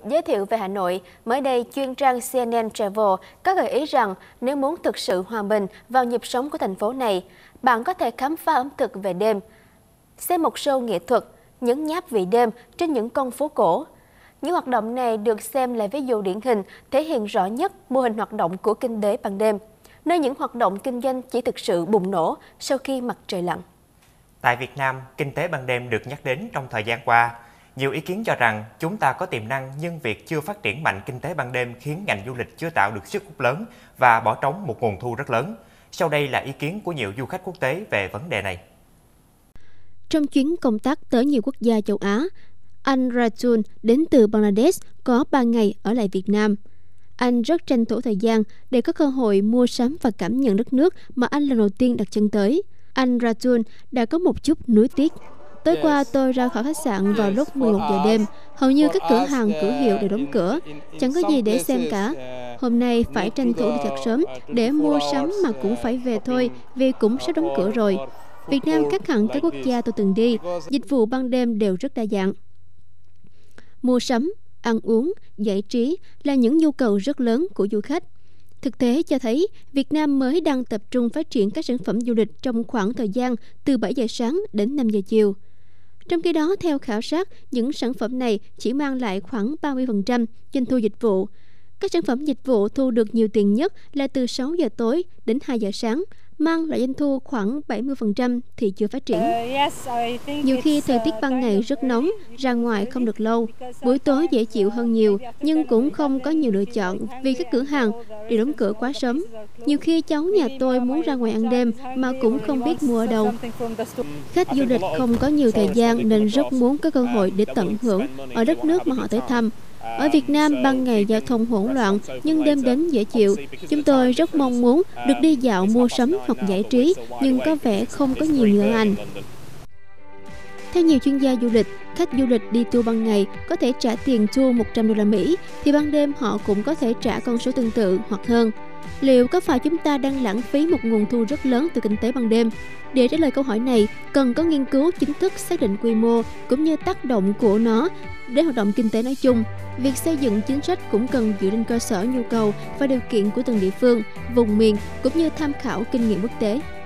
Giới thiệu về Hà Nội, mới đây chuyên trang CNN Travel có gợi ý rằng nếu muốn thực sự hòa mình vào nhịp sống của thành phố này, bạn có thể khám phá ẩm thực về đêm, xem một show nghệ thuật, nhấn nháp vị đêm trên những con phố cổ. Những hoạt động này được xem là ví dụ điển hình thể hiện rõ nhất mô hình hoạt động của kinh tế ban đêm, nơi những hoạt động kinh doanh chỉ thực sự bùng nổ sau khi mặt trời lặn. Tại Việt Nam, kinh tế ban đêm được nhắc đến trong thời gian qua. Nhiều ý kiến cho rằng chúng ta có tiềm năng nhưng việc chưa phát triển mạnh kinh tế ban đêm khiến ngành du lịch chưa tạo được sức hút lớn và bỏ trống một nguồn thu rất lớn. Sau đây là ý kiến của nhiều du khách quốc tế về vấn đề này. Trong chuyến công tác tới nhiều quốc gia châu Á, anh Rajun đến từ Bangladesh có 3 ngày ở lại Việt Nam. Anh rất tranh thủ thời gian để có cơ hội mua sắm và cảm nhận đất nước mà anh lần đầu tiên đặt chân tới. Anh Rajun đã có một chút nuối tiếc. Tối qua tôi ra khỏi khách sạn vào lúc 11 giờ đêm, hầu như các cửa hàng cửa hiệu đều đóng cửa, chẳng có gì để xem cả. Hôm nay phải tranh thủ đi thật sớm để mua sắm mà cũng phải về thôi vì cũng sắp đóng cửa rồi. Việt Nam khác hẳn các quốc gia tôi từng đi, dịch vụ ban đêm đều rất đa dạng. Mua sắm, ăn uống, giải trí là những nhu cầu rất lớn của du khách. Thực tế cho thấy Việt Nam mới đang tập trung phát triển các sản phẩm du lịch trong khoảng thời gian từ 7 giờ sáng đến 5 giờ chiều. Trong khi đó, theo khảo sát, những sản phẩm này chỉ mang lại khoảng 30% doanh thu dịch vụ. Các sản phẩm dịch vụ thu được nhiều tiền nhất là từ 6 giờ tối đến 2 giờ sáng, mang lại doanh thu khoảng 70% thì chưa phát triển. Nhiều khi thời tiết ban ngày rất nóng, ra ngoài không được lâu, buổi tối dễ chịu hơn nhiều, nhưng cũng không có nhiều lựa chọn vì các cửa hàng đều đóng cửa quá sớm. Nhiều khi cháu nhà tôi muốn ra ngoài ăn đêm mà cũng không biết mua ở đâu. Khách du lịch không có nhiều thời gian nên rất muốn có cơ hội để tận hưởng ở đất nước mà họ tới thăm. Ở Việt Nam, ban ngày giao thông hỗn loạn, nhưng đêm đến dễ chịu. Chúng tôi rất mong muốn được đi dạo mua sắm hoặc giải trí, nhưng có vẻ không có nhiều như ở Anh. Theo nhiều chuyên gia du lịch, khách du lịch đi tour ban ngày có thể trả tiền tour 100 đô la Mỹ, thì ban đêm họ cũng có thể trả con số tương tự hoặc hơn. Liệu có phải chúng ta đang lãng phí một nguồn thu rất lớn từ kinh tế ban đêm? Để trả lời câu hỏi này, cần có nghiên cứu chính thức xác định quy mô cũng như tác động của nó đến hoạt động kinh tế nói chung. Việc xây dựng chính sách cũng cần dựa trên cơ sở nhu cầu và điều kiện của từng địa phương, vùng miền cũng như tham khảo kinh nghiệm quốc tế.